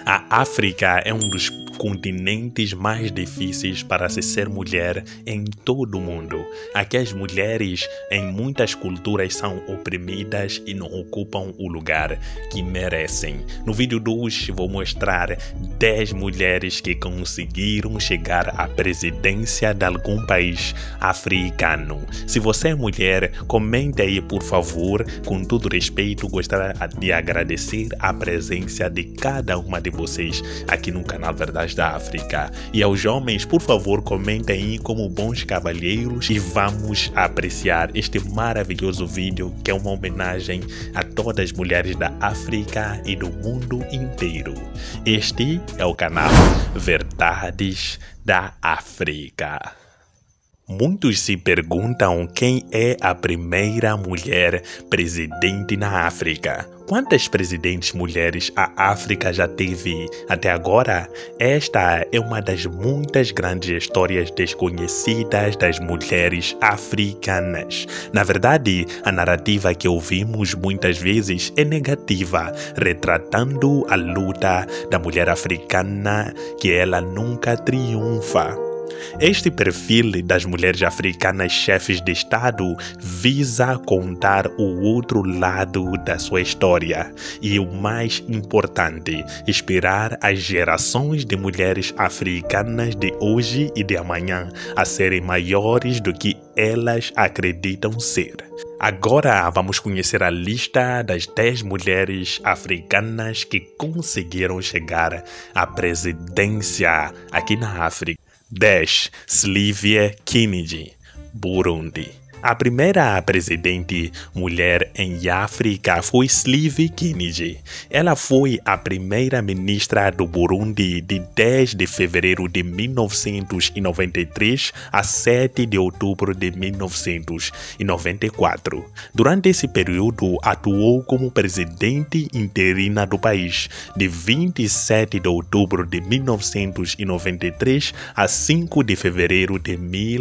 A África é um dos continentes mais difíceis para se ser mulher em todo o mundo. Aqui as mulheres em muitas culturas são oprimidas e não ocupam o lugar que merecem. No vídeo de hoje vou mostrar 10 mulheres que conseguiram chegar à presidência de algum país africano. Se você é mulher, comente aí por favor. Com todo respeito, gostaria de agradecer a presença de cada uma de vocês aqui no canal Verdades da África. E aos homens, por favor, comentem aí como bons cavalheiros e vamos apreciar este maravilhoso vídeo que é uma homenagem a todas as mulheres da África e do mundo inteiro. Este é o canal Verdades da África. Muitos se perguntam quem é a primeira mulher presidente na África. Quantas presidentes mulheres a África já teve até agora? Esta é uma das muitas grandes histórias desconhecidas das mulheres africanas. Na verdade, a narrativa que ouvimos muitas vezes é negativa, retratando a luta da mulher africana que ela nunca triunfa. Este perfil das mulheres africanas chefes de Estado visa contar o outro lado da sua história e, o mais importante, inspirar as gerações de mulheres africanas de hoje e de amanhã a serem maiores do que elas acreditam ser. Agora vamos conhecer a lista das 10 mulheres africanas que conseguiram chegar à presidência aqui na África. 10. Sylvie Kennedy, Burundi. A primeira presidente mulher em África foi Sylvie Kennedy. Ela foi a primeira ministra do Burundi de 10 de fevereiro de 1993 a 7 de outubro de 1994. Durante esse período, atuou como presidente interina do país, de 27 de outubro de 1993 a 5 de fevereiro de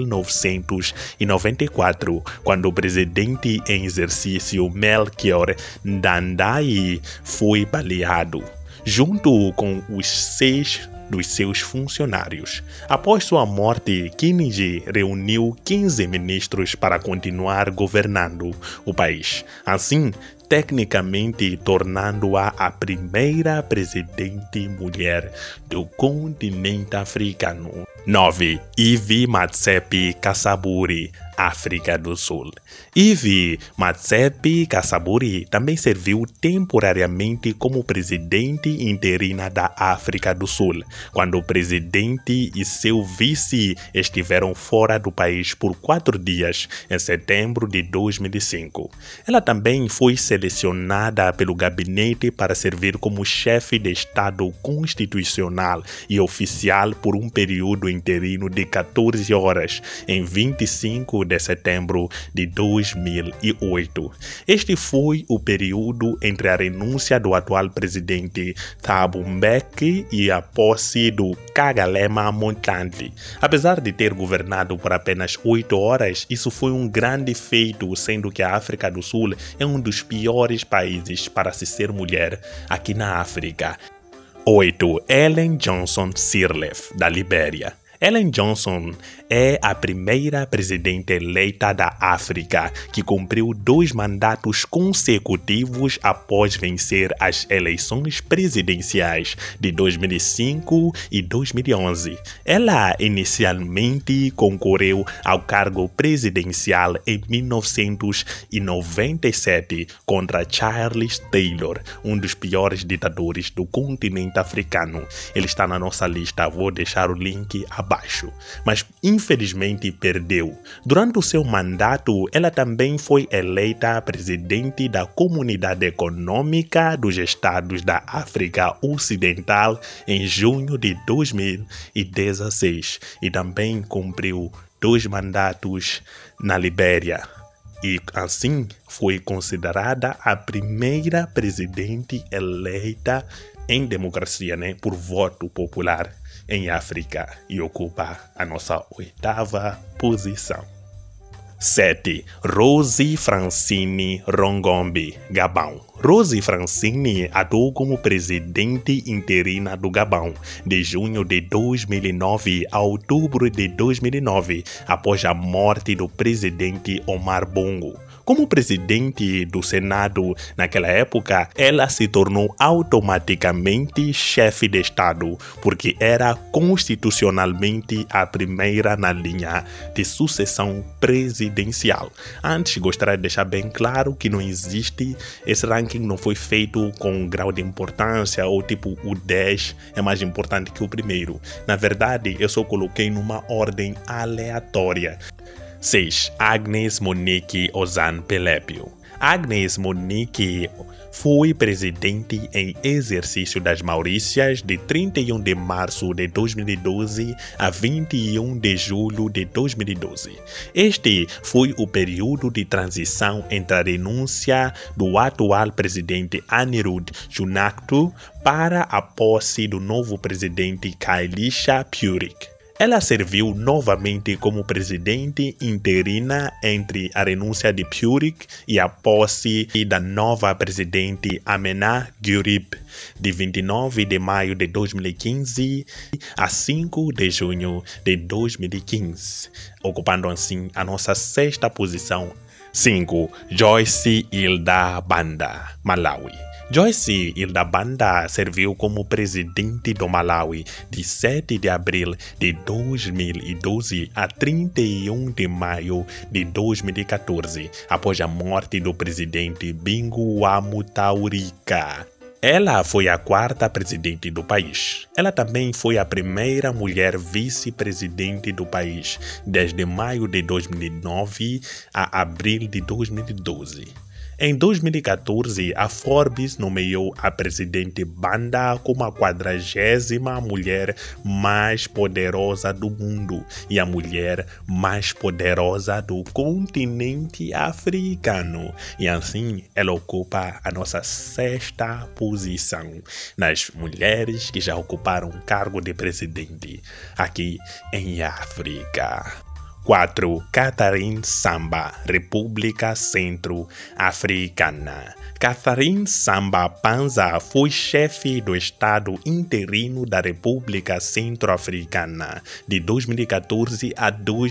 1994. Quando o presidente em exercício Melchior Ndadaye foi baleado, junto com os 6 dos seus funcionários. Após sua morte, Kennedy reuniu 15 ministros para continuar governando o país. Assim, tecnicamente tornando-a a primeira presidente mulher do continente africano. 9. Ivy Matsepe-Cassaburi, África do Sul. Ivy Matsepe-Cassaburi também serviu temporariamente como presidente interina da África do Sul, quando o presidente e seu vice estiveram fora do país por 4 dias, em setembro de 2005. Ela também foi selecionada pelo gabinete para servir como chefe de Estado constitucional e oficial por um período interino de 14 horas, em 25 de setembro de 2008. Este foi o período entre a renúncia do atual presidente Thabo Mbeki e a posse do Kgalema Motlanthe. Apesar de ter governado por apenas 8 horas, isso foi um grande feito, sendo que a África do Sul é um dos piores países para se ser mulher aqui na África. 8. Ellen Johnson Sirleaf, da Libéria. Ellen Johnson é a primeira presidente eleita da África que cumpriu 2 mandatos consecutivos após vencer as eleições presidenciais de 2005 e 2011. Ela inicialmente concorreu ao cargo presidencial em 1997 contra Charles Taylor, um dos piores ditadores do continente africano. Ele está na nossa lista, vou deixar o link abaixo. Mas infelizmente perdeu. Durante o seu mandato, ela também foi eleita presidente da Comunidade Econômica dos Estados da África Ocidental em junho de 2016 e também cumpriu 2 mandatos na Libéria. E assim foi considerada a primeira presidente eleita em democracia, por voto popular em África, e ocupa a nossa 8ª posição. 7. Rose Francine Rongombe, Gabão. Rose Francine atuou como presidente interina do Gabão de junho de 2009 a outubro de 2009, após a morte do presidente Omar Bongo. Como presidente do Senado naquela época, ela se tornou automaticamente chefe de Estado, porque era constitucionalmente a primeira na linha de sucessão presidencial. Antes, gostaria de deixar bem claro que não existe, esse ranking não foi feito com um grau de importância ou tipo o 10 é mais importante que o primeiro. Na verdade, eu só coloquei numa ordem aleatória. 6. Agnes Monique Ozan Pelépio. Agnes Monique foi presidente em exercício das Maurícias de 31 de março de 2012 a 21 de julho de 2012. Este foi o período de transição entre a renúncia do atual presidente Anirudh Jugnauth para a posse do novo presidente Kailash Parikh. Ela serviu novamente como presidente interina entre a renúncia de Parikh e a posse da nova presidente Amina Gurib, de 29 de maio de 2015 a 5 de junho de 2015, ocupando assim a nossa sexta posição. 5. Joyce Hilda Banda, Malawi. Joyce Hilda Banda serviu como presidente do Malawi de 7 de abril de 2012 a 31 de maio de 2014, após a morte do presidente Bingu wa Mutharika. Ela foi a quarta presidente do país. Ela também foi a primeira mulher vice-presidente do país, desde maio de 2009 a abril de 2012. Em 2014, a Forbes nomeou a presidente Banda como a 40ª mulher mais poderosa do mundo e a mulher mais poderosa do continente africano. E assim, ela ocupa a nossa sexta posição nas mulheres que já ocuparam o cargo de presidente aqui em África. 4. Catherine Samba, República Centro-Africana. Catherine Samba Panza foi chefe do Estado interino da República Centro-Africana de 2014 a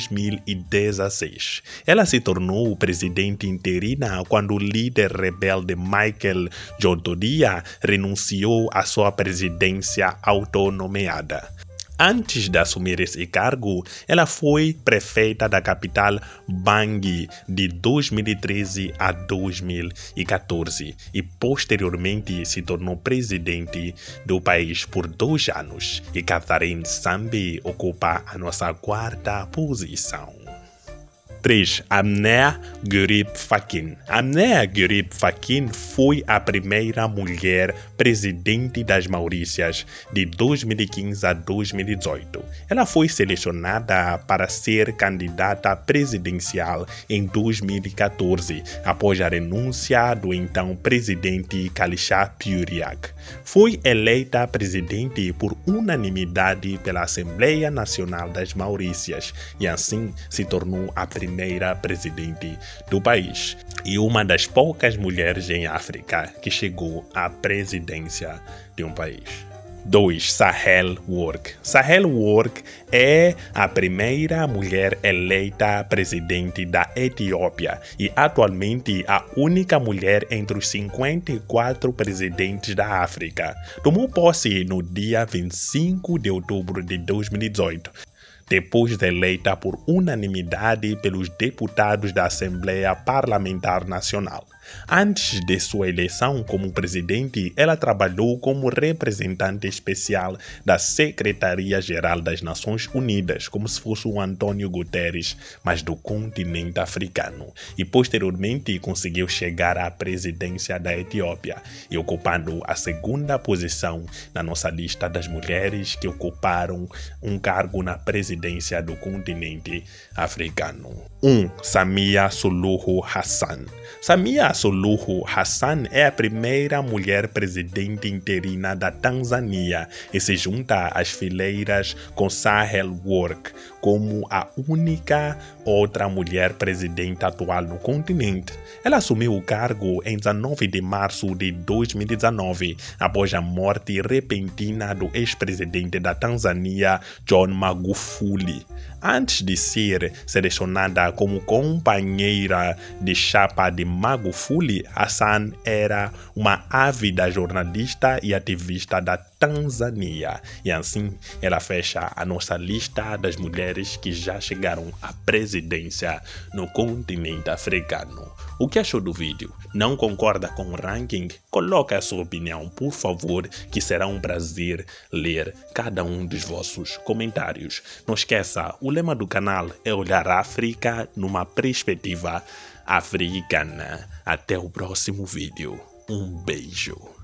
2016. Ela se tornou presidente interina quando o líder rebelde Michael Djotodia renunciou à sua presidência autonomeada. Antes de assumir esse cargo, ela foi prefeita da capital Bangui de 2013 a 2014 e posteriormente se tornou presidente do país por 2 anos. E Catherine Samba ocupa a nossa quarta posição. 3. Amina Gurib Fakim. Amina Gurib Fakim foi a primeira mulher presidente das Maurícias de 2015 a 2018. Ela foi selecionada para ser candidata presidencial em 2014, após a renúncia do então presidente Kailash Parikh. Foi eleita presidente por unanimidade pela Assembleia Nacional das Maurícias e assim se tornou a primeira presidente do país e uma das poucas mulheres em África que chegou à presidência de um país. 2. Sahel Work. Sahel Work é a primeira mulher eleita presidente da Etiópia e atualmente a única mulher entre os 54 presidentes da África. Tomou posse no dia 25 de outubro de 2018. Depois de eleita por unanimidade pelos deputados da Assembleia Parlamentar Nacional. Antes de sua eleição como presidente, ela trabalhou como representante especial da Secretaria-Geral das Nações Unidas, como se fosse o Antônio Guterres, mas do continente africano. E posteriormente conseguiu chegar à presidência da Etiópia, e ocupando a segunda posição na nossa lista das mulheres que ocuparam um cargo na presidência do continente africano. 1. Samia Suluhu Hassan. Samia Samia Suluhu Hassan é a primeira mulher presidente interina da Tanzânia e se junta às fileiras com Sahel Work como a única outra mulher presidente atual no continente. Ela assumiu o cargo em 19 de março de 2019, após a morte repentina do ex-presidente da Tanzânia, John Magufuli. Antes de ser selecionada como companheira de chapa de Magufuli, Hassan era uma ávida jornalista e ativista da Tanzânia. E assim, ela fecha a nossa lista das mulheres que já chegaram à presidência no continente africano. O que achou do vídeo? Não concorda com o ranking? Coloque a sua opinião, por favor, que será um prazer ler cada um dos vossos comentários. Não esqueça, o lema do canal é olhar a África numa perspectiva africana. Até o próximo vídeo. Um beijo.